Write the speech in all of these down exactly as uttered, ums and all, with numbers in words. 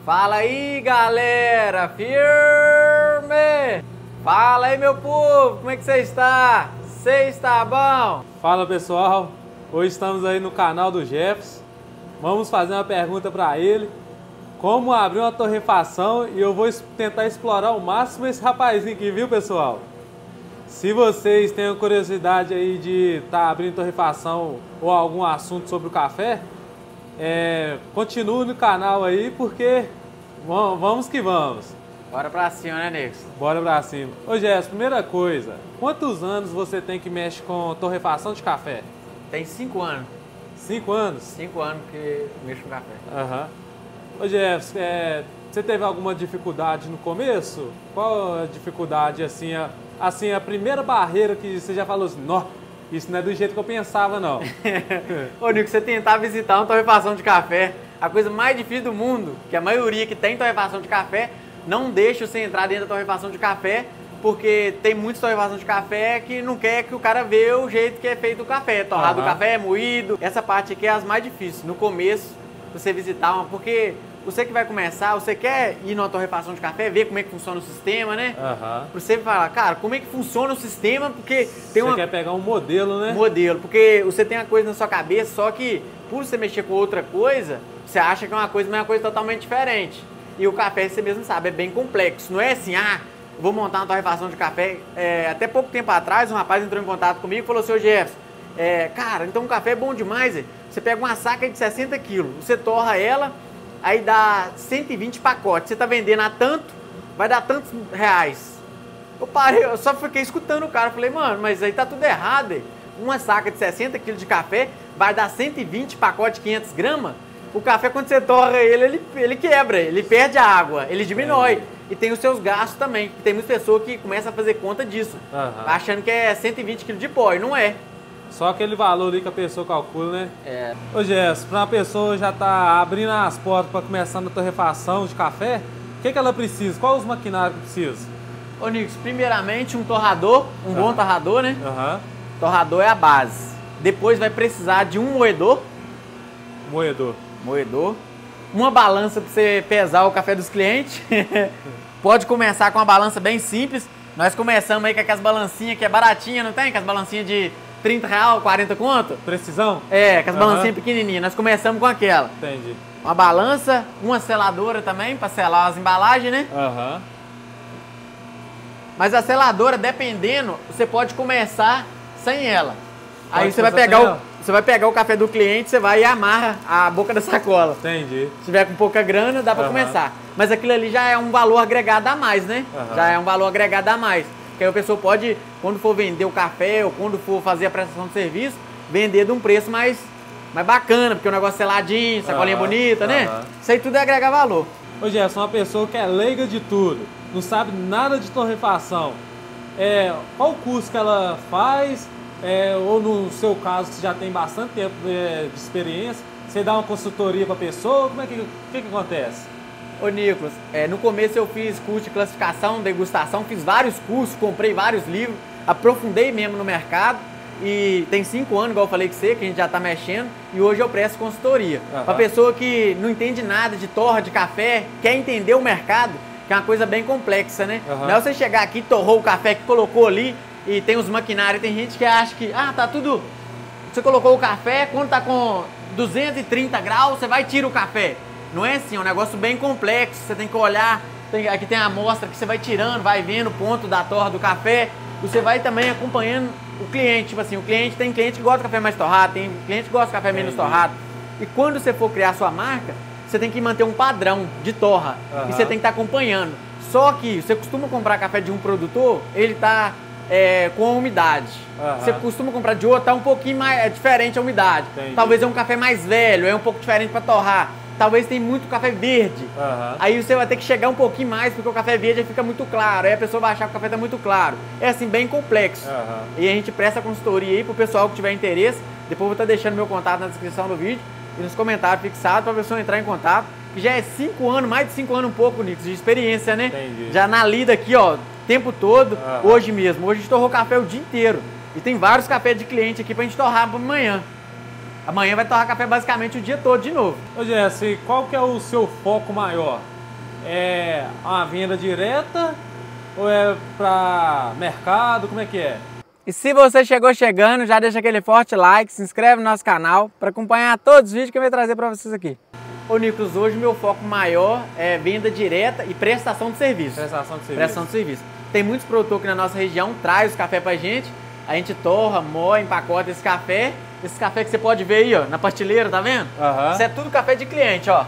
Fala aí, galera, firme! Fala aí, meu povo, como é que você está? Você está bom? Fala, pessoal, hoje estamos aí no canal do Jefferson. Vamos fazer uma pergunta para ele, como abrir uma torrefação, e eu vou tentar explorar ao máximo esse rapazinho aqui, viu, pessoal? Se vocês têm curiosidade aí de estar tá abrindo torrefação ou algum assunto sobre o café, é, continue no canal aí, porque vamos que vamos. Bora pra cima, né, Nicos? Bora pra cima. Ô, Jess, primeira coisa, quantos anos você tem que mexe com torrefação de café? Tem cinco anos. Cinco anos? Cinco anos que mexo com café. Aham. Ô, Jess, é, você teve alguma dificuldade no começo? Qual a dificuldade, assim, a, assim, a primeira barreira que você já falou assim, nó, isso não é do jeito que eu pensava, não. Ô, Nico, você tentar visitar uma torrefação de café, a coisa mais difícil do mundo, que a maioria que tem torrefação de café, não deixa você entrar dentro da torrefação de café, porque tem muitas torrefações de café que não quer que o cara veja o jeito que é feito o café. Torrado o café, moído. Essa parte aqui é as mais difíceis. No começo, você visitar uma... Porque você que vai começar, você quer ir numa torrefação de café, ver como é que funciona o sistema, né? Aham. Pra você falar, cara, como é que funciona o sistema, porque tem uma... Você quer pegar um modelo, né? Modelo, porque você tem uma coisa na sua cabeça, só que por você mexer com outra coisa, você acha que é uma coisa, mas é uma coisa totalmente diferente. E o café, você mesmo sabe, é bem complexo. Não é assim, ah, vou montar uma torrefação de café. É, até pouco tempo atrás, um rapaz entrou em contato comigo e falou, seu Jefferson, é, cara, então o café é bom demais. Hein? Você pega uma saca de sessenta quilos, você torra ela, aí dá cento e vinte pacotes. Você tá vendendo a tanto, vai dar tantos reais. Eu parei, eu só fiquei escutando o cara. Falei, mano, mas aí tá tudo errado. Hein? Uma saca de sessenta quilos de café vai dar cento e vinte pacotes de quinhentas gramas. O café, quando você torra ele, ele, ele quebra, ele perde a água, ele diminui. É. E tem os seus gastos também. Tem muitas pessoas que começam a fazer conta disso, uhum. achando que é cento e vinte quilos de pó, e não é. Só aquele valor ali que a pessoa calcula, né? É. Ô, Jess, para uma pessoa já tá abrindo as portas para começar na torrefação de café, o que, que ela precisa? Quais os maquinários que precisa? Ô, Nicos, primeiramente um torrador, um uhum. bom torrador, né? Uhum. Torrador é a base. Depois vai precisar de um moedor. Moedor. Moedor. Uma balança para você pesar o café dos clientes. Pode começar com uma balança bem simples. Nós começamos aí com aquelas balancinhas que é baratinha, não tem? Aquelas balancinhas de trinta reais, quarenta conto? Precisão? É, com as uhum. balancinhas pequenininhas. Nós começamos com aquela. Entendi. Uma balança, uma seladora também, para selar as embalagens, né? Aham. Uhum. Mas a seladora, dependendo, você pode começar sem ela. Pode aí você vai pegar o... Você vai pegar o café do cliente, você vai e amarra a boca da sacola. Entendi. Se tiver com pouca grana, dá pra uhum. começar. Mas aquilo ali já é um valor agregado a mais, né? Uhum. Já é um valor agregado a mais. Porque aí a pessoa pode, quando for vender o café ou quando for fazer a prestação de serviço, vender de um preço mais, mais bacana, porque o negócio é seladinho, sacolinha uhum. bonita, né? Uhum. Isso aí tudo é agregar valor. Ô, Gerson, uma pessoa que é leiga de tudo, não sabe nada de torrefação, é, qual o curso que ela faz? É, ou no seu caso, você já tem bastante tempo de, de experiência, você dá uma consultoria para a pessoa, como é que, que, que acontece? Ô, Nicolas, é, no começo eu fiz curso de classificação, degustação, fiz vários cursos, comprei vários livros, aprofundei mesmo no mercado e tem cinco anos, igual eu falei com você, que a gente já está mexendo, e hoje eu presto consultoria. Uhum. Para pessoa que não entende nada de torra, de café, quer entender o mercado, que é uma coisa bem complexa, né? Uhum. Não é você chegar aqui, torrou o café que colocou ali, e tem os maquinários, tem gente que acha que, ah, tá tudo... Você colocou o café, quando tá com duzentos e trinta graus, você vai e tira o café. Não é assim, é um negócio bem complexo, você tem que olhar, tem, aqui tem a amostra que você vai tirando, vai vendo o ponto da torra do café, e você vai também acompanhando o cliente, tipo assim, o cliente, tem cliente que gosta de café mais torrado, tem cliente que gosta de café menos torrado. E quando você for criar sua marca, você tem que manter um padrão de torra, uhum. e você tem que estar acompanhando. Só que você costuma comprar café de um produtor, ele tá... É, com a umidade. Uhum. Você costuma comprar de outro, tá um pouquinho mais é, diferente a umidade. Entendi. Talvez é um café mais velho, é um pouco diferente para torrar. Talvez tem muito café verde. Uhum. Aí você vai ter que chegar um pouquinho mais, porque o café verde fica muito claro. Aí a pessoa vai achar que o café tá muito claro. É assim, bem complexo. Uhum. E a gente presta consultoria aí pro pessoal que tiver interesse. Depois eu vou estar deixando meu contato na descrição do vídeo e nos comentários fixados para a pessoa entrar em contato. Que já é cinco anos, mais de cinco anos um pouco, Nicos, de experiência, né? Entendi. Já na lida aqui, ó, tempo todo, uhum. hoje mesmo. Hoje a gente torrou café o dia inteiro. E tem vários cafés de cliente aqui pra gente torrar pra amanhã. Amanhã vai torrar café basicamente o dia todo de novo. Ô Jesse, qual que é o seu foco maior? É uma venda direta ou é para mercado? Como é que é? E se você chegou chegando, já deixa aquele forte like, se inscreve no nosso canal para acompanhar todos os vídeos que eu vou trazer para vocês aqui. Ô Nicolas, hoje meu foco maior é venda direta e prestação de serviço. Prestação de serviço. Prestação de serviço. Tem muitos produtores aqui na nossa região, traz o café pra gente, a gente torra, moe, empacota esse café. Esse café que você pode ver aí, ó, na prateleira, tá vendo? Uhum. Isso é tudo café de cliente, ó.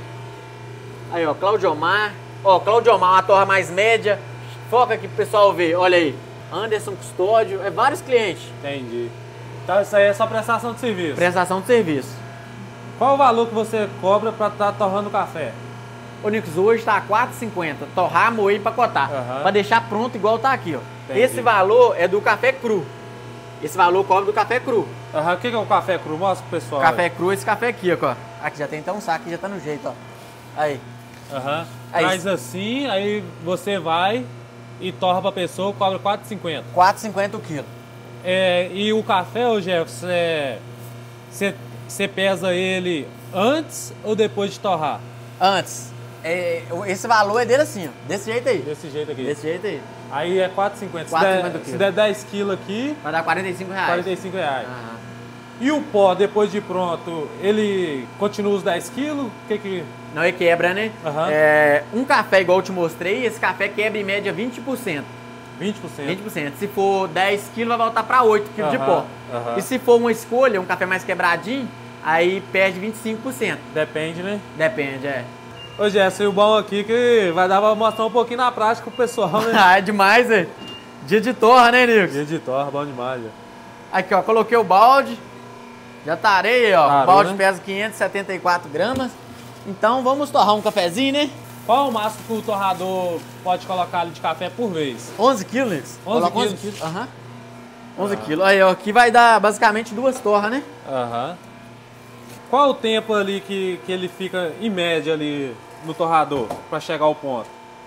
Aí, ó, Claudio Omar. Ó, Claudio Omar, uma torra mais média. Foca aqui pro pessoal ver, olha aí. Anderson Custódio, é vários clientes. Entendi. Então isso aí é só prestação de serviço. Prestação de serviço. Qual o valor que você cobra para estar tá torrando o café? Ô Nicos, hoje tá quatro reais e cinquenta centavos. Torrar, moer e empacotar. Uhum. Pra deixar pronto igual tá aqui, ó. Entendi. Esse valor é do café cru. Esse valor cobra do café cru. Aham, uhum. O que é o café cru? Mostra pro pessoal. Café aí. Cru, esse café aqui, ó. Aqui já tem até um saco que já tá no jeito, ó. Aí. Aham. Uhum. Traz assim, aí você vai e torra pra pessoa, cobra quatro reais e cinquenta centavos. quatro reais e cinquenta centavos o quilo. É, e o café, ô Jefferson, é, você, você pesa ele antes ou depois de torrar? Antes. É, esse valor é dele assim, ó. Desse jeito aí. Desse jeito aqui. Desse jeito aí. Aí é quatro reais e cinquenta centavos. quatro reais e cinquenta centavos. Se der dez quilos aqui... vai dar quarenta e cinco reais. quarenta e cinco reais. Uhum. E o pó, depois de pronto, ele continua os dez quilos? O que que... Não, ele quebra, né? Uhum. É, um café, igual eu te mostrei, esse café quebra em média vinte por cento. vinte por cento? vinte por cento. Se for dez quilos, vai voltar para oito quilos uhum. de pó. Uhum. E se for uma escolha, um café mais quebradinho, aí perde vinte e cinco por cento. Depende, né? Depende, é. Ô Jesse, o bom aqui que vai dar pra mostrar um pouquinho na prática pro pessoal, né? Ah, é demais, né? Dia de torra, né, Nilson? Dia de torra, bom demais, já. Aqui, ó, coloquei o balde. Já tarei, ó. Tarou, o balde né? pesa quinhentos e setenta e quatro gramas. Então vamos torrar um cafezinho, né? Qual o máximo que o torrador pode colocar ali de café por vez? onze quilos, Nilson. onze quilos? onze quilos. Aham. Uhum. onze quilos. Aí, ó, aqui vai dar basicamente duas torras, né? Aham. Uhum. Qual o tempo ali que, que ele fica, em média, ali no torrador, pra chegar ao ponto?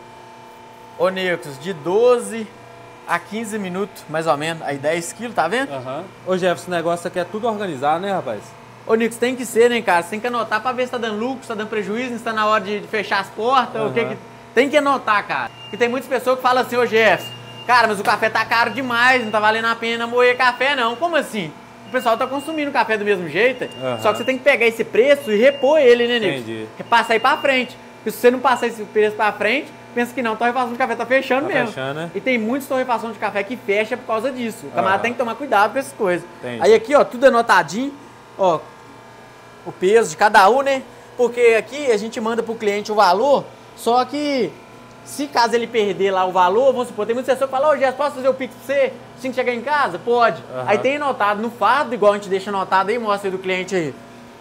Ô, Nilson, de doze a quinze minutos, mais ou menos. Aí dez quilos, tá vendo? Aham. Uhum. Ô, Jefferson, esse negócio aqui é tudo organizado, né, rapaz? Ô, Nilson, tem que ser, né, cara? Você tem que anotar pra ver se tá dando lucro, se tá dando prejuízo, se tá na hora de fechar as portas, uhum. o que que... Tem que anotar, cara. E tem muitas pessoas que falam assim, ô, Jefferson, cara, mas o café tá caro demais, não tá valendo a pena moer café, não. Como assim? O pessoal tá consumindo café do mesmo jeito, uhum. só que você tem que pegar esse preço e repor ele, né, Nilson? Entendi. Passar aí pra frente. Porque se você não passar esse preço pra frente, pensa que não, a torrefação de café tá fechando tá mesmo. Fechando, né? E tem muitas torrefações de café que fecha por causa disso. O camarada uhum. tem que tomar cuidado com essas coisas. Entendi. Aí aqui, ó, tudo anotadinho, ó, o peso de cada um, né? Porque aqui a gente manda pro cliente o valor, só que se caso ele perder lá o valor, vamos supor, tem muita pessoa que fala, ô, Jess, posso fazer o Pix pra você? Assim que chegar em casa? Pode. Uhum. Aí tem anotado no fardo, igual a gente deixa anotado aí, mostra aí do cliente aí.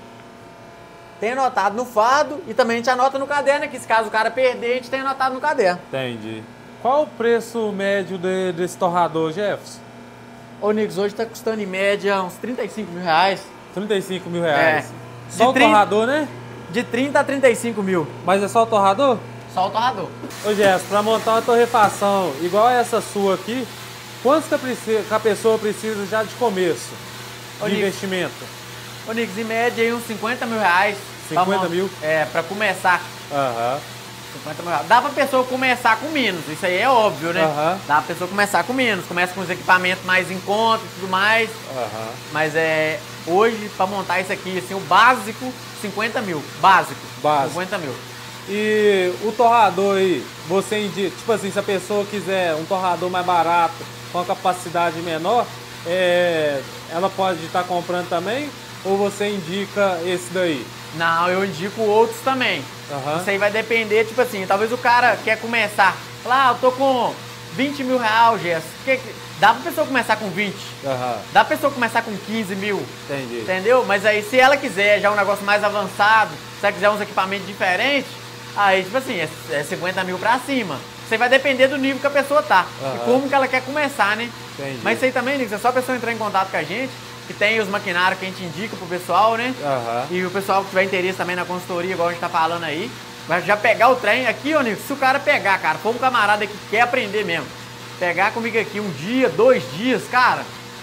Tem anotado no fardo e também a gente anota no caderno, que se caso o cara perder, a gente tem anotado no caderno. Entendi. Qual o preço médio de, desse torrador, Jefferson? Ô, Nix, hoje tá custando em média uns trinta e cinco mil reais. trinta e cinco mil reais? É. Só o torrador, né? De trinta a trinta e cinco mil. Mas é só o torrador? Só o torrador. Ô, Jefferson, pra montar uma torrefação igual essa sua aqui, quanto que a, precisa, que a pessoa precisa já de começo Ô, de Nix, investimento? Ô, Nix, em média aí uns cinquenta mil reais. cinquenta mil? É, pra começar. Aham. Uhum. cinquenta mil reais. Dá pra pessoa começar com menos, isso aí é óbvio, né? Uhum. Dá pra pessoa começar com menos. Começa com os equipamentos mais em conta e tudo mais. Uhum. Mas é, hoje, pra montar isso aqui, assim, o básico, cinquenta mil. Básico. Básico. cinquenta mil. E o torrador aí, você indica, tipo assim, se a pessoa quiser um torrador mais barato, com a capacidade menor, é, ela pode estar comprando também? Ou você indica esse daí? Não, eu indico outros também. Uhum. Isso aí vai depender, tipo assim, talvez o cara quer começar, lá, ah, eu tô com vinte mil reais, Jess. Que que... Dá pra pessoa começar com vinte. Uhum. Dá pra pessoa começar com quinze mil. Entendi. Entendeu? Mas aí, se ela quiser já um negócio mais avançado, se ela quiser uns equipamentos diferentes, aí, tipo assim, é cinquenta mil pra cima. Isso aí vai depender do nível que a pessoa tá. Uhum. E como que ela quer começar, né? Entendi. Mas isso aí também, Nix, é só a pessoa entrar em contato com a gente, que tem os maquinários que a gente indica pro pessoal, né? Uhum. E o pessoal que tiver interesse também na consultoria, igual a gente tá falando aí, vai já pegar o trem aqui, ô Nix, se o cara pegar, cara, for um camarada que quer aprender mesmo, pegar comigo aqui um dia, dois dias, cara,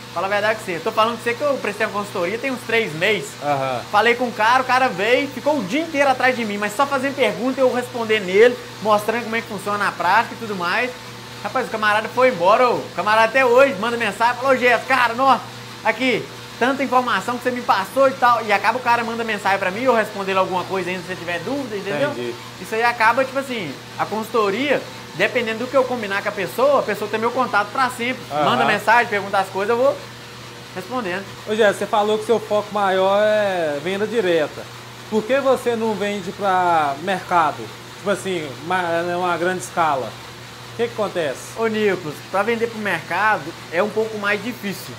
Fala a verdade com você. Eu tô falando com você que eu prestei uma consultoria tem uns três meses. Aham. Falei com o cara, o cara veio, ficou o dia inteiro atrás de mim, mas só fazendo pergunta e eu respondendo nele, mostrando como é que funciona na prática e tudo mais. Rapaz, o camarada foi embora, o camarada até hoje manda mensagem, falou, Gesso, cara, nó, aqui, tanta informação que você me passou e tal. E acaba o cara manda mensagem pra mim, eu responder alguma coisa ainda se você tiver dúvida, entendeu? Entendi. Isso aí acaba, tipo assim, a consultoria, dependendo do que eu combinar com a pessoa, a pessoa tem meu contato pra sempre. Aham. Manda mensagem, pergunta as coisas, eu vou respondendo. Ô Gesso, você falou que seu foco maior é venda direta. Por que você não vende pra mercado? Tipo assim, uma, uma grande escala. O que que acontece? Ô Nicolas, para vender para o mercado é um pouco mais difícil.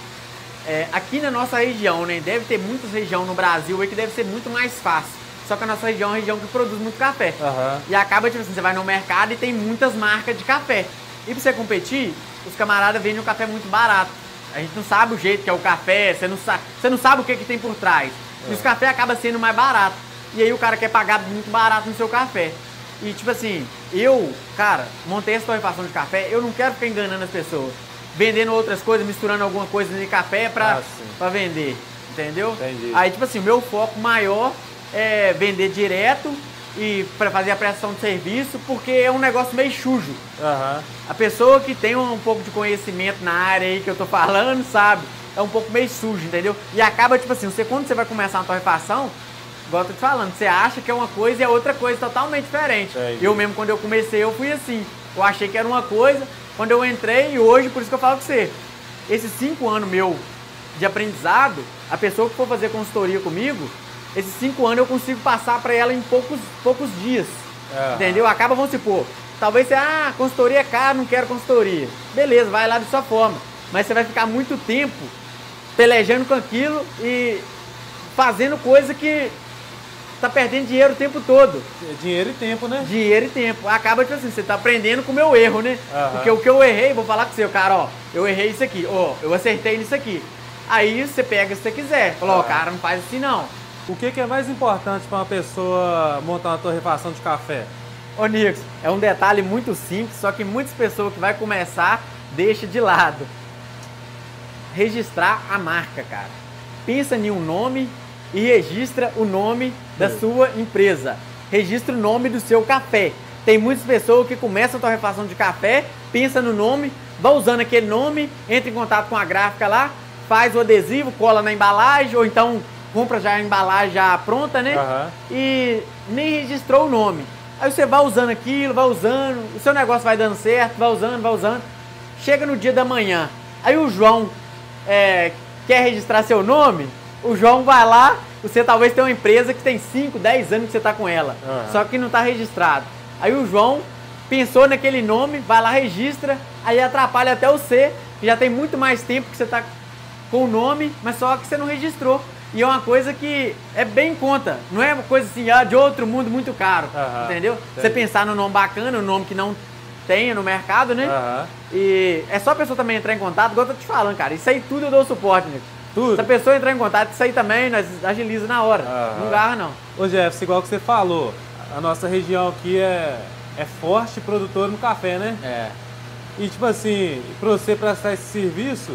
É, aqui na nossa região, né, deve ter muitas regiões no Brasil aí que deve ser muito mais fácil. Só que a nossa região é uma região que produz muito café. Aham. E acaba, tipo assim, você vai no mercado e tem muitas marcas de café. E para você competir, os camaradas vendem um café muito barato. A gente não sabe o jeito que é o café, você não sabe, você não sabe o que, que tem por trás. É. E os cafés acabam sendo mais barato. E aí o cara quer pagar muito barato no seu café. E tipo assim, eu, cara, montei essa torrefação de café, eu não quero ficar enganando as pessoas. Vendendo outras coisas, misturando alguma coisa de café pra, Ah, pra vender, entendeu? Entendi. Aí tipo assim, o meu foco maior é vender direto e pra fazer a prestação de serviço, porque é um negócio meio sujo. Aham. A pessoa que tem um, um pouco de conhecimento na área aí que eu tô falando, sabe? É um pouco meio sujo, entendeu? E acaba tipo assim, você quando você vai começar uma torrefação, igual eu tô te falando, você acha que é uma coisa e é outra coisa totalmente diferente. Entendi. Eu mesmo, quando eu comecei, eu fui assim. Eu achei que era uma coisa, quando eu entrei, e hoje, por isso que eu falo com você, esses cinco anos meu de aprendizado, a pessoa que for fazer consultoria comigo, esses cinco anos eu consigo passar para ela em poucos, poucos dias. Aham. Entendeu? Acaba, vamos supor, talvez você, ah, consultoria é caro, não quero consultoria. Beleza, vai lá de sua forma. Mas você vai ficar muito tempo pelejando com aquilo e fazendo coisa que tá perdendo dinheiro o tempo todo. Dinheiro e tempo, né? Dinheiro e tempo. Acaba, tipo assim, você tá aprendendo com o meu erro, né? Aham. Porque o que eu errei, vou falar com você, cara, ó, eu errei isso aqui, ó, eu acertei nisso aqui. Aí você pega se você quiser. Fala, ó, Aham. cara, não faz assim não. O que que é mais importante para uma pessoa montar uma torrefação de café? Ô, Nix, é um detalhe muito simples, só que muitas pessoas que vai começar, deixa de lado. Registrar a marca, cara. Pensa em um nome e registra o nome da Sim. sua empresa. Registra o nome do seu café. Tem muitas pessoas que começam a torrefação de café, pensa no nome, vai usando aquele nome, entra em contato com a gráfica lá, faz o adesivo, cola na embalagem, ou então compra já a embalagem já pronta, né? Aham. E nem registrou o nome. Aí você vai usando aquilo, vai usando, o seu negócio vai dando certo, vai usando, vai usando. Chega no dia da manhã, aí o João é, quer registrar seu nome, o João vai lá, você talvez tenha uma empresa que tem cinco, dez anos que você está com ela, Uhum. só que não está registrado. Aí o João pensou naquele nome, vai lá, registra, aí atrapalha até você, que já tem muito mais tempo que você está com o nome, mas só que você não registrou. E é uma coisa que é bem em conta, não é uma coisa assim, ah, de outro mundo muito caro, Uhum. entendeu? Entendi. Você pensar no nome bacana, um nome que não tenha no mercado, né? Aham. E é só a pessoa também entrar em contato, igual eu tô te falando, cara. Isso aí tudo eu dou suporte, Nico. Tudo? Se a pessoa entrar em contato, isso aí também nós agiliza na hora. Aham. Não garra, não. Ô Jefferson, igual que você falou, a nossa região aqui é, é forte produtora no café, né? É. E tipo assim, para você prestar esse serviço,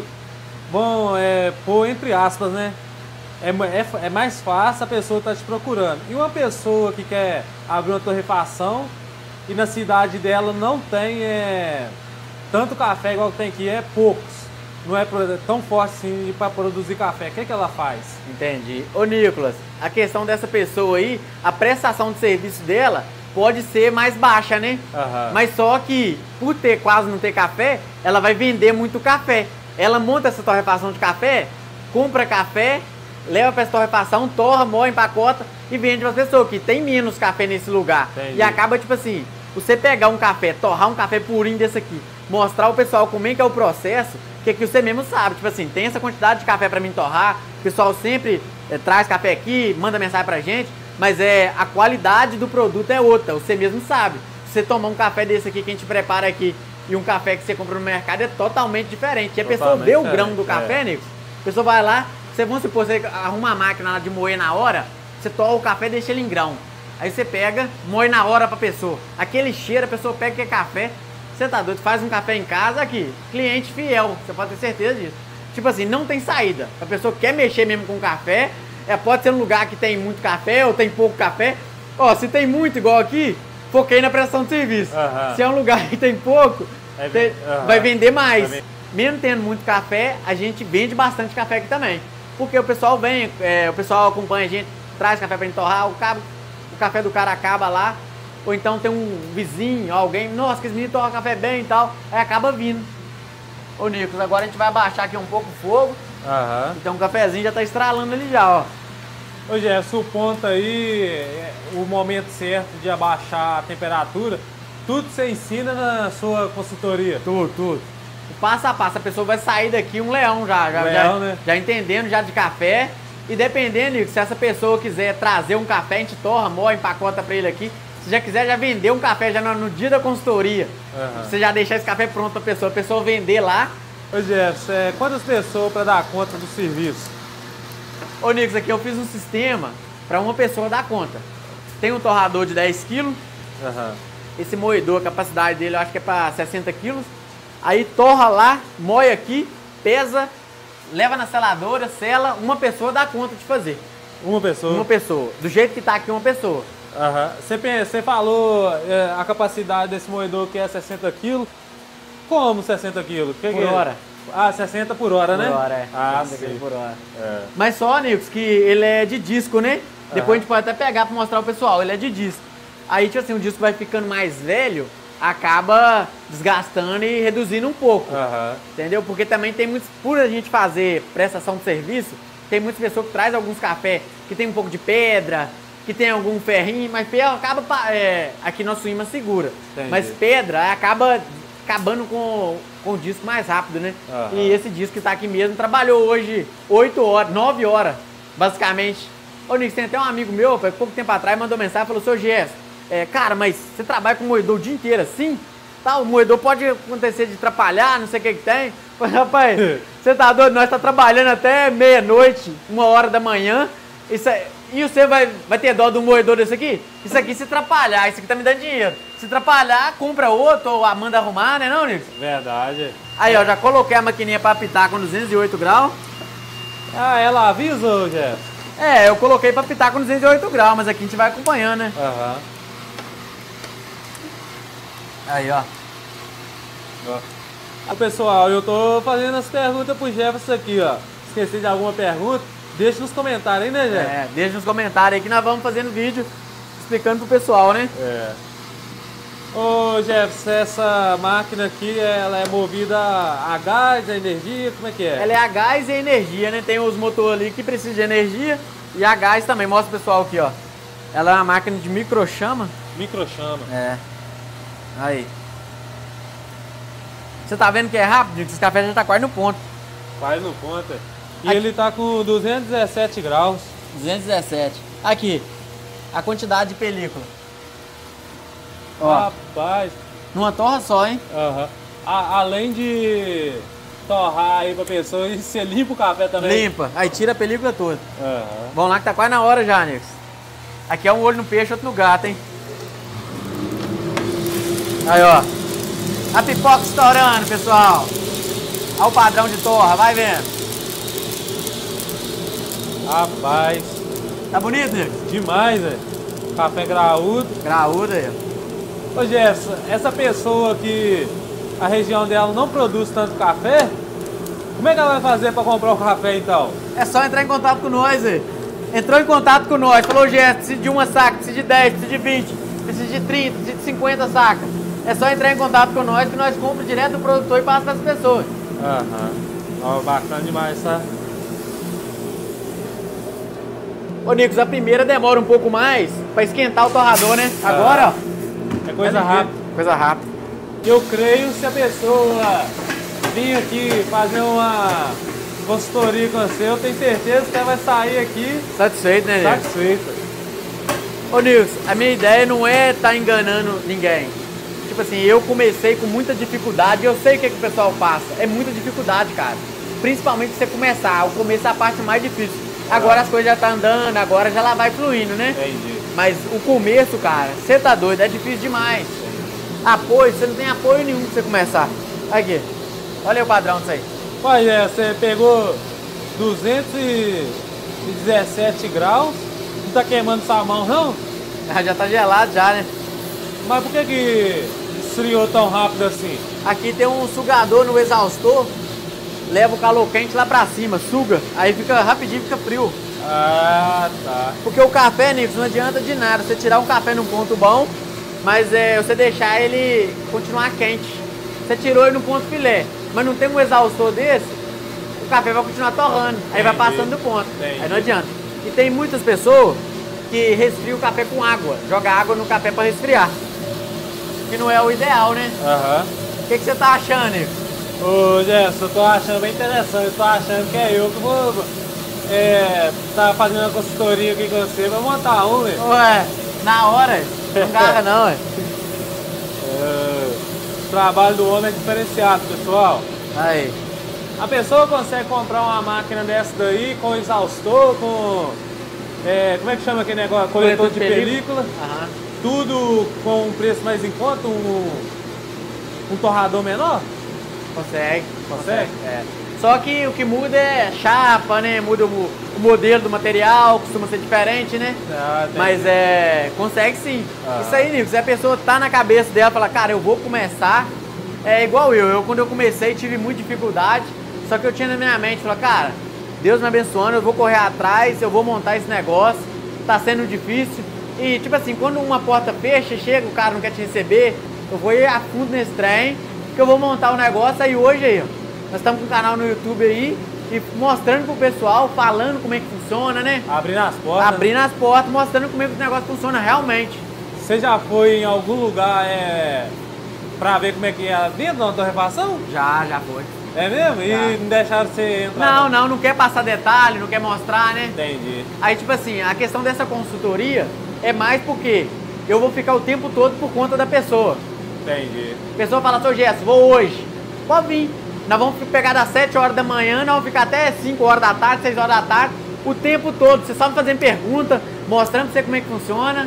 bom, é pôr entre aspas, né? É, é, é mais fácil a pessoa estar te procurando. E uma pessoa que quer abrir uma torrefação e na cidade dela não tem é, tanto café igual que tem aqui, é poucos. Não é pro- tão forte assim para produzir café. O que, que ela faz? Entendi. Ô, Nicolas, a questão dessa pessoa aí, a prestação de serviço dela pode ser mais baixa, né? Aham. Mas só que, por ter quase não ter café, ela vai vender muito café. Ela monta essa torrefação de café, compra café, leva para essa torrefação, torra, moe, empacota e vende para as pessoas que tem menos café nesse lugar. Entendi. E acaba, tipo assim, você pegar um café, torrar um café purinho desse aqui, mostrar ao pessoal como é que é o processo, que aqui você mesmo sabe, tipo assim, tem essa quantidade de café para mim torrar, o pessoal sempre é, traz café aqui, manda mensagem pra gente, mas é, a qualidade do produto é outra, você mesmo sabe. Se você tomar um café desse aqui que a gente prepara aqui e um café que você compra no mercado é totalmente diferente. E a pessoa Totalmente vê o grão diferente, do café, é. Nico, a pessoa vai lá, você, vamos supor, você arruma a máquina lá de moer na hora, você torra o café e deixa ele em grão. Aí você pega, moe na hora pra pessoa. Aquele cheiro, a pessoa pega que é café, você tá doido, faz um café em casa aqui, cliente fiel, você pode ter certeza disso. tipo assim, não tem saída. A pessoa quer mexer mesmo com café, é, pode ser um lugar que tem muito café ou tem pouco café. Ó, se tem muito igual aqui, foquei na prestação de serviço. Uh-huh. Se é um lugar que tem pouco, vai, tem, uh-huh. vai vender mais. Vai mesmo tendo muito café, a gente vende bastante café aqui também. Porque o pessoal vem, é, o pessoal acompanha a gente, traz café pra gente torrar, o, cabo, o café do cara acaba lá. Ou então tem um vizinho, alguém, nossa, que esse menino torra café bem e tal, aí acaba vindo. Ô Nicolas, agora a gente vai abaixar aqui um pouco o fogo. Aham. Então o cafezinho já tá estralando ali já, ó. Ô Gerson, o ponto aí, o momento certo de abaixar a temperatura, tudo você ensina na sua consultoria? Tudo, tudo. Passo a passo, a pessoa vai sair daqui um leão já, já, leão, já, né? já entendendo já de café. E dependendo, Nico, se essa pessoa quiser trazer um café, a gente torra, moe, empacota pra ele aqui. Se já quiser já vender um café já no, no dia da consultoria, uhum. Você já deixar esse café pronto pra pessoa, a pessoa vender lá. Ô Gerson, é, quantas pessoas para dar conta do serviço? Ô Nicolas, aqui eu fiz um sistema para uma pessoa dar conta. Tem um torrador de dez quilos, uhum. Esse moedor, a capacidade dele eu acho que é para sessenta quilos. Aí torra lá, moe aqui, pesa, leva na seladora, sela, uma pessoa dá conta de fazer. Uma pessoa? Uma pessoa, do jeito que tá aqui uma pessoa. Uhum. Você, você falou é, a capacidade desse moedor que é sessenta quilos. Como sessenta quilos? Que por que é? hora. Ah, sessenta por hora, por né? Por hora, é. Ah, sim. Por hora. É. Mas só, Nicos, que ele é de disco, né? Uhum. Depois a gente pode até pegar pra mostrar pro pessoal. Ele é de disco. Aí, tipo assim, o disco vai ficando mais velho, acaba desgastando e reduzindo um pouco. Uhum. Entendeu? Porque também tem muitos... Por a gente fazer prestação de serviço, tem muitas pessoas que trazem alguns cafés que tem um pouco de pedra, que tem algum ferrinho, mas pedra acaba... É, aqui nosso imã segura. Entendi. Mas pedra acaba acabando com, com o disco mais rápido, né? Uhum. E esse disco que tá aqui mesmo trabalhou hoje oito horas, nove horas, basicamente. Ô, Nick, tem até um amigo meu, pouco tempo atrás, mandou mensagem e falou, seu Gerson, é, cara, mas você trabalha com moedor o dia inteiro assim? Tá, o moedor pode acontecer de atrapalhar, não sei o que que tem. Mas, rapaz, você tá doido? Nós tá trabalhando até meia-noite, uma hora da manhã. Isso é, e você vai, vai ter dó do moedor desse aqui? Isso aqui se atrapalhar, isso aqui tá me dando dinheiro. Se atrapalhar, compra outro ou manda arrumar, né não, Nico? Verdade. Aí, ó, já coloquei a maquininha pra apitar com duzentos e oito graus. Ah, ela avisou, Jeff? É, eu coloquei pra apitar com duzentos e oito graus, mas aqui a gente vai acompanhando, né? Aham. Uhum. Aí, ó. Ó, pessoal, eu tô fazendo as perguntas pro Jefferson aqui, ó. Esqueci de alguma pergunta? Deixa nos comentários, hein, né, Jefferson? É, deixa nos comentários aí que nós vamos fazendo vídeo explicando pro pessoal, né? É. Ô, Jefferson, essa máquina aqui, ela é movida a gás, a energia, como é que é? Ela é a gás e a energia, né? Tem os motores ali que precisam de energia e a gás também. Mostra pro pessoal aqui, ó. Ela é uma máquina de microchama. Microchama. É. Aí. Você tá vendo que é rápido? Esse café já tá quase no ponto. Quase no ponto, é. E aqui. ele tá com duzentos e dezessete graus. duzentos e dezessete. Aqui. A quantidade de película. Ó. Rapaz. Numa torra só, hein? Aham. Uhum. Além de torrar aí pra pessoa, e você limpa o café também? Limpa. Aí tira a película toda. Uhum. Vamos lá que tá quase na hora já, Nix. Aqui é um olho no peixe, outro no gato, hein? Aí, ó. A pipoca estourando, pessoal. Olha o padrão de torra, vai vendo. Rapaz. Tá bonito, Nix? Demais, velho. Café graúdo. Graúdo aí. Ô, Gerson, essa pessoa que a região dela não produz tanto café, como é que ela vai fazer para comprar o café, então? É só entrar em contato com nós, aí. Entrou em contato com nós, falou, Gerson, preciso de uma saca, preciso de dez, preciso de vinte, preciso de trinta, preciso de cinquenta sacas. É só entrar em contato com nós que nós compramos direto do produtor e passa para as pessoas. Aham. Ó, bacana demais, tá? Ô, Nicos, a primeira demora um pouco mais para esquentar o torrador, né? Agora, ó. É coisa rápida. Coisa rápida. Eu creio se a pessoa vir aqui fazer uma consultoria com você, eu tenho certeza que ela vai sair aqui satisfeito, né, Nicos? Satisfeita. Ô, Nicos, a minha ideia não é estar tá enganando ninguém. Tipo assim, eu comecei com muita dificuldade e eu sei o que, é que o pessoal passa. É muita dificuldade, cara. Principalmente você começar. O começo é a parte mais difícil. Agora as coisas já tá andando, agora já lá vai fluindo, né? Entendi. Mas o começo, cara, você tá doido, é difícil demais. Apoio, você não tem apoio nenhum pra você começar. Aqui, olha aí o padrão disso aí. Pai, é, você pegou duzentos e dezessete graus, não tá queimando sua mão, não? Ah, já tá gelado já, né? Mas por que que esfriou tão rápido assim? Aqui tem um sugador no exaustor, leva o calor quente lá pra cima, suga, aí fica rapidinho, fica frio. Ah, tá. Porque o café, Nix, não adianta de nada você tirar um café num ponto bom, mas é você deixar ele continuar quente. Você tirou ele no ponto filé, mas não tem um exaustor desse, o café vai continuar torrando, aí vai passando do ponto. Entendi. Aí não adianta. E tem muitas pessoas que resfriam o café com água, joga água no café para resfriar. Que não é o ideal, né? Aham. O que, que você tá achando, Nix? Ô, Gerson, eu tô achando bem interessante, eu tô achando que é eu que vou é, tá fazendo uma consultoria aqui com você, vai montar um, velho. Ué, na hora, não garra não, ué. É, o trabalho do homem é diferenciado, pessoal. Aí. A pessoa consegue comprar uma máquina dessa daí com exaustor, com... É, como é que chama aquele negócio? Coletor, Coletor de, de película. película. Aham. Tudo com um preço mais em conta, um, um torrador menor? Consegue. Consegue? É. Só que o que muda é chapa, né? Muda o, o modelo do material, costuma ser diferente, né? Ah, mas é. Consegue sim. Ah. Isso aí, Nico, se a pessoa tá na cabeça dela e fala, cara, eu vou começar, é igual eu. Eu, quando eu comecei, tive muita dificuldade, só que eu tinha na minha mente, falei, cara, Deus me abençoando, eu vou correr atrás, eu vou montar esse negócio, tá sendo difícil. E, tipo assim, quando uma porta fecha, chega, o cara não quer te receber, eu vou ir a fundo nesse trem, que eu vou montar o negócio. Aí hoje aí, ó, nós estamos com um canal no YouTube aí, e mostrando pro pessoal, falando como é que funciona, né? Abrindo as portas. Abrindo as portas, mostrando como é que o negócio funciona realmente. Você já foi em algum lugar é, pra ver como é que é dentro da torrefação? Já, já foi. É mesmo? E Já. não deixaram você entrar? Não, não, não quer passar detalhe, não quer mostrar, né? Entendi. Aí, tipo assim, a questão dessa consultoria é mais porque eu vou ficar o tempo todo por conta da pessoa. Entendi. A pessoa fala, seu Gerson, vou hoje. Pode vir. Nós vamos pegar das sete horas da manhã, nós vamos ficar até cinco horas da tarde, seis horas da tarde, o tempo todo. Você só me fazendo pergunta, mostrando pra você como é que funciona.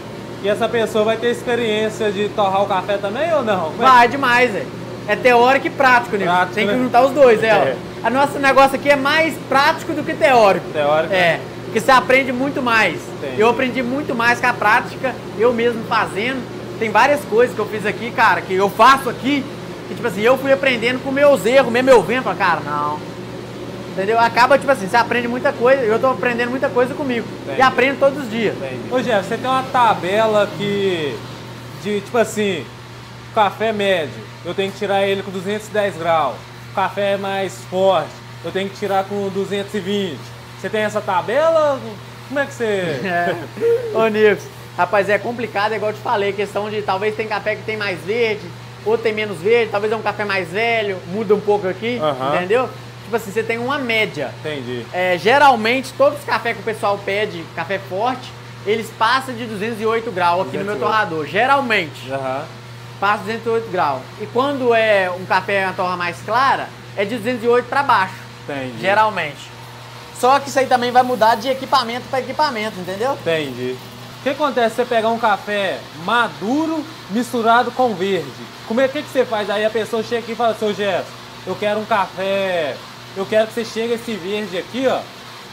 E essa pessoa vai ter experiência de torrar o café também ou não? Vai demais, velho. É teórico e prático, né? Prático, tem que né? juntar os dois, é, É. ó. A nosso negócio aqui é mais prático do que teórico. Teórico? É, porque você aprende muito mais. Entendi. Eu aprendi muito mais com a prática, eu mesmo fazendo. Tem várias coisas que eu fiz aqui, cara, que eu faço aqui, que tipo assim, eu fui aprendendo com meus erros, mesmo eu vendo, falei, cara, não. Entendeu? Acaba, tipo assim, você aprende muita coisa, eu tô aprendendo muita coisa comigo. Entendi. E aprendo todos os dias. Entendi. Ô, Jeff, você tem uma tabela que, de tipo assim, café médio, eu tenho que tirar ele com duzentos e dez graus. Café mais forte, eu tenho que tirar com duzentos e vinte. Você tem essa tabela? Como é que você... É. Ô, Nix, rapaz, é complicado, é igual eu te falei, questão de talvez tem café que tem mais verde, outro tem menos verde, talvez é um café mais velho, muda um pouco aqui, Aham. entendeu? Tipo assim, você tem uma média. Entendi. É, geralmente, todos os cafés que o pessoal pede, café forte, eles passam de duzentos e oito graus aqui no meu duzentos e oito. torrador. Geralmente, Aham. passa duzentos e oito graus. E quando é um café, uma torra mais clara, é de duzentos e oito para baixo. Entendi. Geralmente. Só que isso aí também vai mudar de equipamento para equipamento, entendeu? Entendi. O que acontece se você pegar um café maduro misturado com verde? Como é que, que você faz? Aí a pessoa chega aqui e fala, seu Gerson, eu quero um café, eu quero que você chegue esse verde aqui, ó,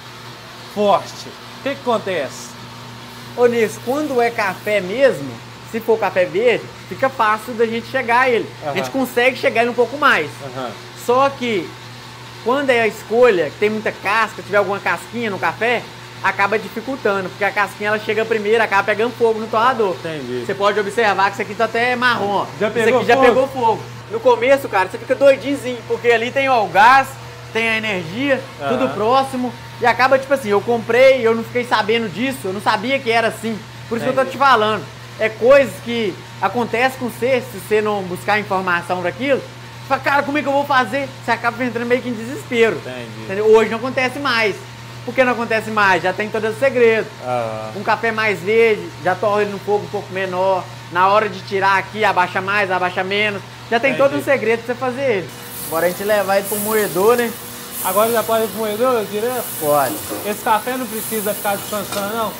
forte. O que, que acontece? Ô Nix, quando é café mesmo, se for café verde, fica fácil da gente chegar a ele. Aham. A gente consegue chegar ele um pouco mais. Aham. Só que quando é a escolha, que tem muita casca, tiver alguma casquinha no café, acaba dificultando, porque a casquinha ela chega primeiro, acaba pegando fogo no torrador. Entendi. Você pode observar que isso aqui tá até marrom, ó. Já Isso pegou aqui já fogo? pegou fogo. No começo, cara, você fica doidinho, porque ali tem ó, o gás, tem a energia, Aham. tudo próximo. E acaba, tipo assim, eu comprei, eu não fiquei sabendo disso, eu não sabia que era assim. Por isso que eu tô Entendi. te falando. É coisas que acontecem com você, se você não buscar informação para aquilo. Você fala, cara, como é que eu vou fazer? Você acaba entrando meio que em desespero. Entendi. Entendeu? Hoje não acontece mais. Por que não acontece mais? Já tem todo esse segredo. Ah, Um café mais verde, já torra ele no fogo um pouco menor. Na hora de tirar aqui, abaixa mais, abaixa menos. Já tem Entendi. todo um segredo pra você fazer ele. Agora a gente levar ele pro moedor, né? agora já pode ir pro moedor direto? Pode. Esse café não precisa ficar descansando, não?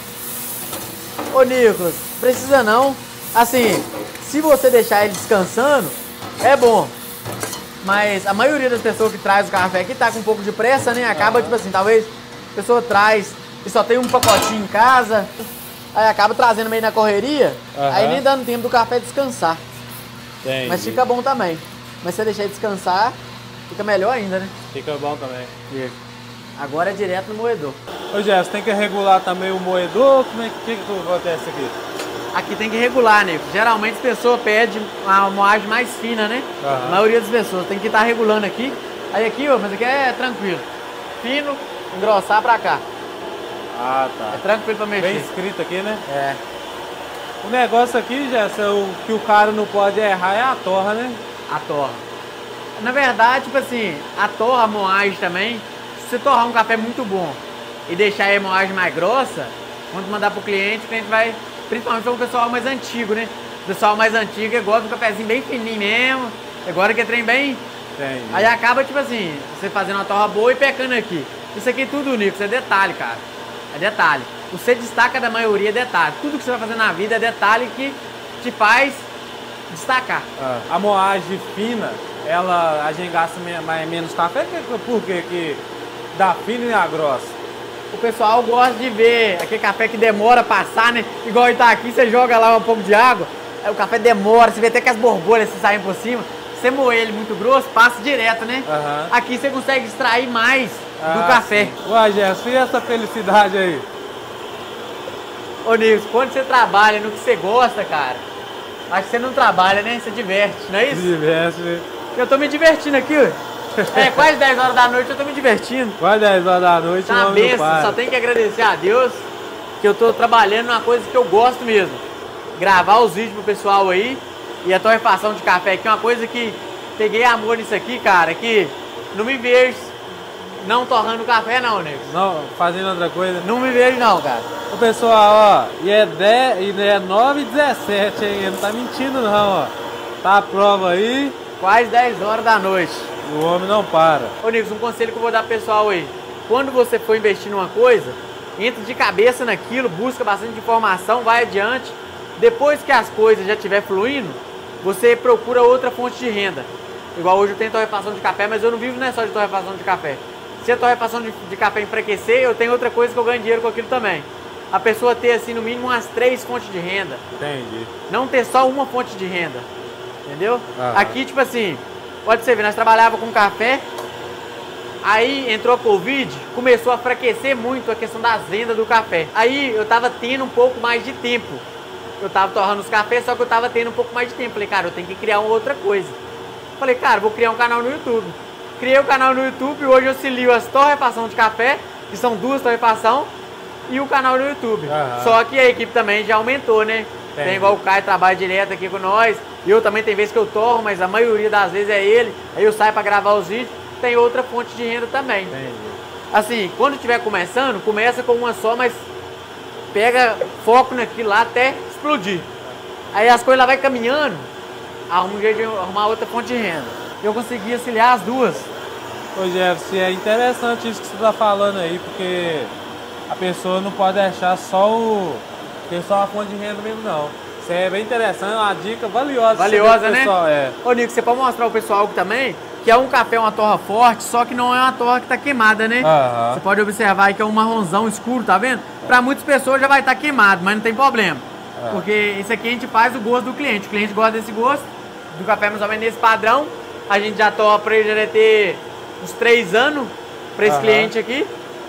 Ô Nicolas, precisa não. Assim, se você deixar ele descansando, é bom. Mas a maioria das pessoas que traz o café aqui tá com um pouco de pressa, né? Acaba, uhum. tipo assim, talvez a pessoa traz e só tem um pacotinho em casa, aí acaba trazendo meio na correria, uhum. aí nem dando tempo do café descansar. Entendi. Mas fica bom também. Mas se você deixar descansar, fica melhor ainda, né? Fica bom também. Fica. Agora é direto no moedor. Ô Jess, tem que regular também o moedor? Como é que, que, que acontece aqui? Aqui tem que regular, né? Geralmente as pessoas pedem uma moagem mais fina, né? Uhum. A maioria das pessoas tem que estar regulando aqui. Aí aqui, ó, mas aqui é tranquilo. Fino, engrossar pra cá. Ah, tá. É tranquilo pra mexer. Bem escrito aqui, né? É. O negócio aqui, Jess, é o que o cara não pode errar é a torra, né? A torra. Na verdade, tipo assim, a torra, a moagem também, se você torrar um café muito bom e deixar a moagem mais grossa, quando mandar pro cliente, o cliente vai... Principalmente para o pessoal mais antigo, né? O pessoal mais antigo gosta de um cafezinho bem fininho mesmo. Agora que é trem bem... Entendi. Aí acaba, tipo assim, você fazendo uma torra boa e pecando aqui. Isso aqui é tudo, Nico, isso é detalhe, cara. É detalhe. Você destaca da maioria é detalhe. Tudo que você vai fazer na vida é detalhe que te faz destacar. Ah, a moagem fina, ela, a gente gasta mais, menos café, por quê? Que dá fina e a grossa? O pessoal gosta de ver aquele café que demora a passar, né? Igual ele tá aqui, você joga lá um pouco de água, aí o café demora, você vê até que as borbolhas se saem por cima. Você moer ele muito grosso, passa direto, né? Uhum. Aqui você consegue extrair mais ah, do café. Sim. Ué, Gerson, e essa felicidade aí? Ô, Nilson, quando você trabalha no que você gosta, cara, acho que você não trabalha, né? Você diverte, não é isso? Diverte, né? Eu tô me divertindo aqui, ué. É, quase dez horas da noite eu tô me divertindo. Quase dez horas da noite, tá uma benção, só tem que agradecer a Deus que eu tô trabalhando numa coisa que eu gosto mesmo. Gravar os vídeos pro pessoal aí. E a torrefação de café aqui é uma coisa que peguei amor nisso aqui, cara, que não me vejo não torrando café não, nego. Não, fazendo outra coisa? Não me vejo não, cara. Ô pessoal, ó, e é, dez, e é nove e dezessete, hein? Não tá mentindo não, ó. Tá a prova aí. Quase dez horas da noite. O homem não para. Ô, Nigos, um conselho que eu vou dar pro pessoal aí. Quando você for investir numa coisa, entra de cabeça naquilo, busca bastante informação, vai adiante. Depois que as coisas já estiver fluindo, você procura outra fonte de renda. Igual hoje eu tenho torrefação de café, mas eu não vivo não é só de torrefação de café. Se a torrefação de, de café enfraquecer, eu tenho outra coisa que eu ganho dinheiro com aquilo também. A pessoa ter, assim, no mínimo umas três fontes de renda. Entendi. Não ter só uma fonte de renda. Entendeu? Aham. Aqui, tipo assim... Pode ser ver, nós trabalhávamos com café, aí entrou a Covid, começou a enfraquecer muito a questão das vendas do café. Aí eu tava tendo um pouco mais de tempo. Eu tava torrando os cafés, só que eu tava tendo um pouco mais de tempo. Falei, cara, eu tenho que criar uma outra coisa. Falei, cara, vou criar um canal no YouTube. Criei o um canal no YouTube e hoje eu auxilio as torrefação de café, que são duas torrefação, e o canal no YouTube. Uhum. Só que a equipe também já aumentou, né? Entendi. Tem igual o Caio trabalha direto aqui com nós. E eu também tem vezes que eu torro, mas a maioria das vezes é ele. Aí eu saio pra gravar os vídeos. Tem outra fonte de renda também. Entendi. Assim, quando estiver começando, começa com uma só, mas pega foco naquilo lá até explodir. Aí as coisas lá vai caminhando, arruma um jeito de arrumar outra fonte de renda. Eu consegui auxiliar as duas. Ô Jefferson, é interessante isso que você tá falando aí, porque a pessoa não pode deixar só o... ter só uma fonte de renda mesmo, não. Isso é bem interessante, uma dica valiosa. Valiosa, né? Pessoal, é. Ô, Nico, você pode mostrar ao pessoal também que é um café, uma torra forte, só que não é uma torra que tá queimada, né? Uhum. Você pode observar aí que é um marronzão escuro, tá vendo? Pra muitas pessoas já vai estar tá queimado, mas não tem problema. Uhum. Porque isso aqui a gente faz o gosto do cliente. O cliente gosta desse gosto, do café mais ou menos nesse padrão. A gente já torra pra ele, já deve ter uns três anos pra esse uhum. cliente aqui.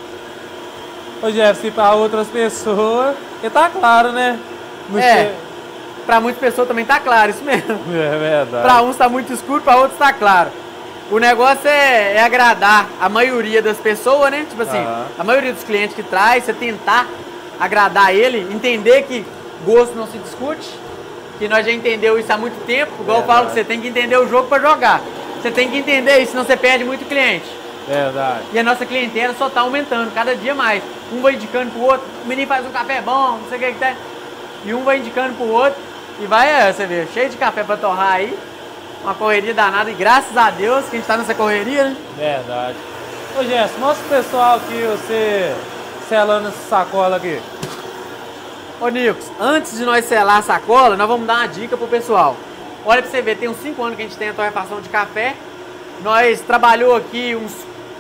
Ô, Jefferson, para outras pessoas, porque tá claro, né? No é, que... para muitas pessoas também tá claro, isso mesmo. É verdade. Para uns tá muito escuro, para outros tá claro. O negócio é, é agradar a maioria das pessoas, né? Tipo assim, uhum. a maioria dos clientes que traz, você tentar agradar ele, entender que gosto não se discute, que nós já entendeu isso há muito tempo. Igual verdade. Eu falo que você tem que entender o jogo para jogar. Você tem que entender isso, senão você perde muito cliente. Verdade. E a nossa clientela só tá aumentando cada dia mais. Um vai indicando pro outro, o menino faz um café bom, não sei o que que tem. E um vai indicando pro outro e vai, é, você vê, cheio de café pra torrar aí. Uma correria danada e graças a Deus que a gente tá nessa correria, né? Verdade. Ô Gerson, mostra pro pessoal aqui você selando essa sacola aqui. Ô Nicos, antes de nós selar a sacola, nós vamos dar uma dica pro pessoal. Olha pra você ver, tem uns cinco anos que a gente tem a torrefação de café. Nós trabalhou aqui uns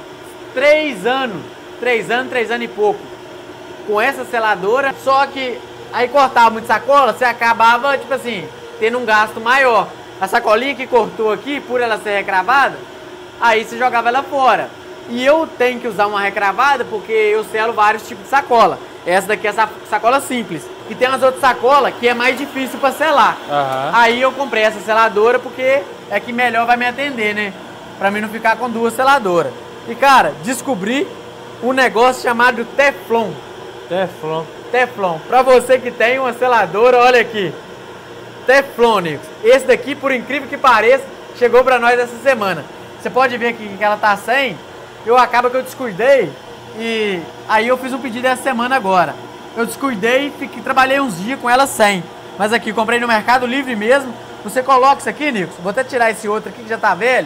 três anos, três anos, três anos e pouco, com essa seladora, só que aí cortava muito sacola, você acabava, tipo assim, tendo um gasto maior. A sacolinha que cortou aqui, por ela ser recravada, aí você jogava ela fora. E eu tenho que usar uma recravada porque eu selo vários tipos de sacola. Essa daqui é essa sacola simples. E tem as outras sacolas que é mais difícil para selar. Uhum. Aí eu comprei essa seladora porque é que melhor vai me atender, né? Pra mim não ficar com duas seladoras. E cara, descobri um negócio chamado Teflon. Teflon. Teflon. Pra você que tem uma seladora, olha aqui. Teflon, Nicos. Esse daqui, por incrível que pareça, chegou pra nós essa semana. Você pode ver aqui que ela tá sem. Eu acaba que eu descuidei e aí eu fiz um pedido essa semana agora. Eu descuidei e trabalhei uns dias com ela sem. Mas aqui, comprei no Mercado Livre mesmo. Você coloca isso aqui, Nicos. Vou até tirar esse outro aqui que já tá velho.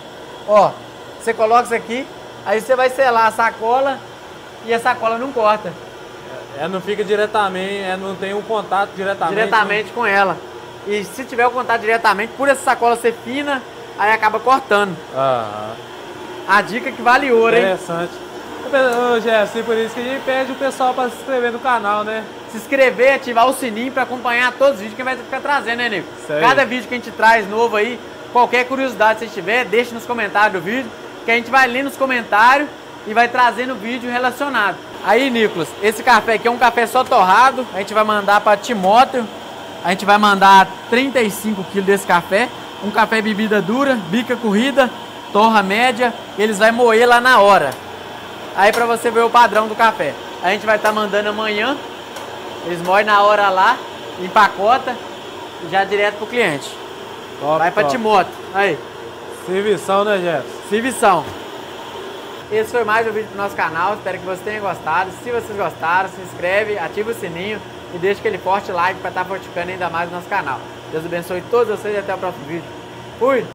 Ó, você coloca isso aqui, aí você vai selar a sacola e a sacola não corta. É, não fica diretamente, é, não tem um contato diretamente. Diretamente não... com ela. E se tiver o contato diretamente, por essa sacola ser fina, aí acaba cortando. Aham. A dica que vale ouro, hein? Interessante. Ô, Jefferson, por isso que a gente pede o pessoal para se inscrever no canal, né? Se inscrever, ativar o sininho para acompanhar todos os vídeos que vai ficar trazendo, né, Nico? Cada vídeo que a gente traz novo aí, qualquer curiosidade que você tiver, deixe nos comentários do vídeo, que a gente vai ler nos comentários e vai trazendo vídeo relacionado. Aí, Nicolas, esse café aqui é um café só torrado, a gente vai mandar para Timóteo, a gente vai mandar trinta e cinco quilos desse café, um café bebida dura, bica corrida, torra média, eles vão moer lá na hora. Aí pra você ver o padrão do café. A gente vai estar tá mandando amanhã, eles moem na hora lá, empacota, já direto pro cliente. Top, vai pra top. Timóteo. Aí. Servição, né, Jefferson? Servição. Esse foi mais um vídeo do nosso canal, espero que vocês tenham gostado. Se vocês gostaram, se inscreve, ativa o sininho e deixa aquele forte like para estar tá fortificando ainda mais o nosso canal. Deus abençoe todos vocês e até o próximo vídeo. Fui!